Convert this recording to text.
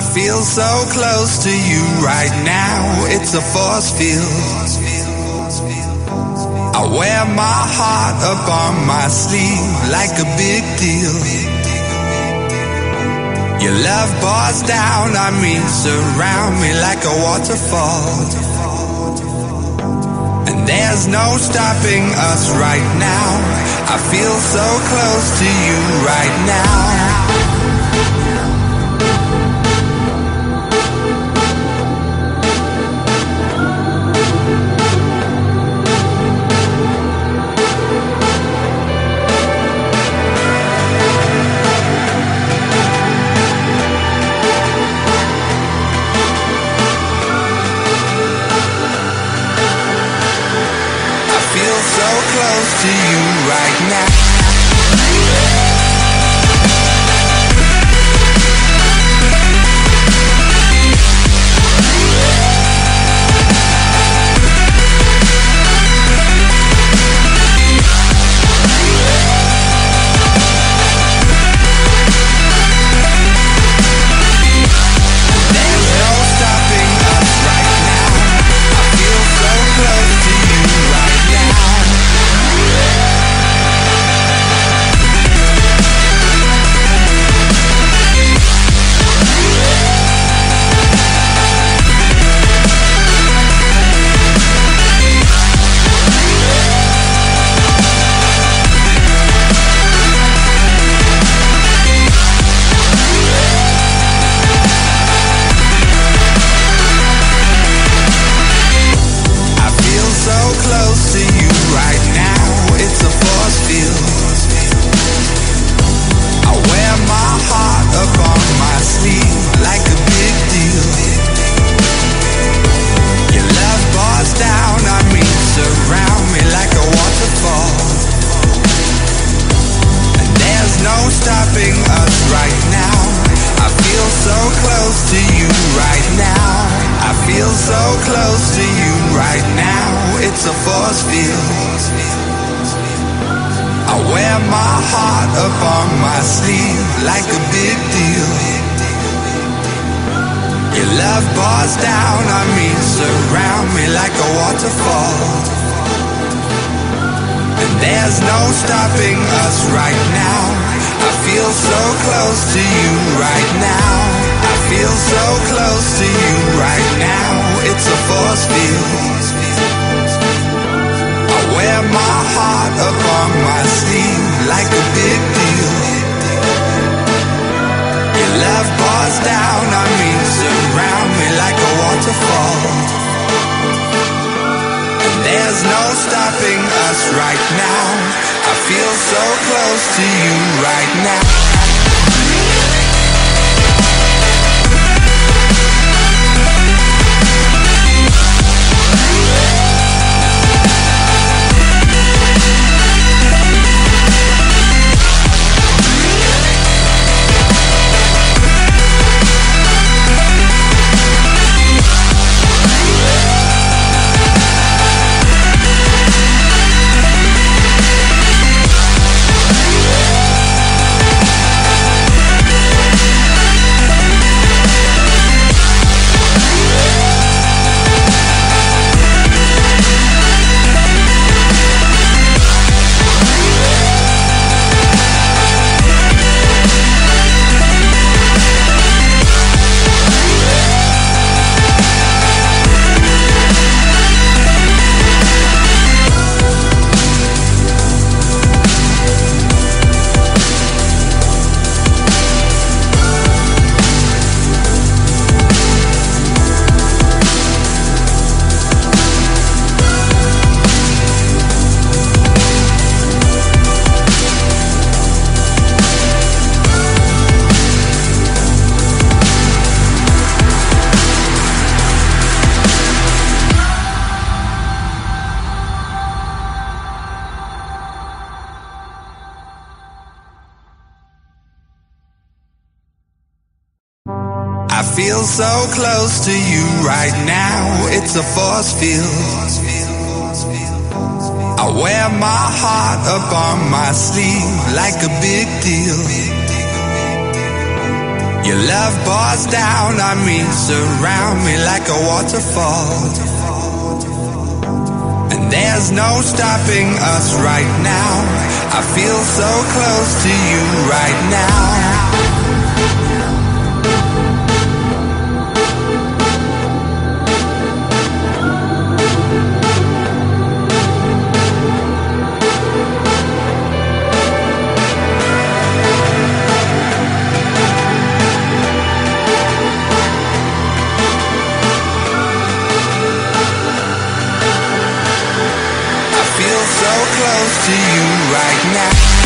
I feel so close to you right now, it's a force field. I wear my heart up on my sleeve like a big deal. Your love pours down on me, surround me like a waterfall. And there's no stopping us right now. I feel so close to you right now. Close to you right now. I feel so close to you right now, it's a force field. I wear my heart up on my sleeve like a big deal. Your love pours down on me, surround me like a waterfall. And there's no stopping us right now. I feel so close to you right now. So close to you right now.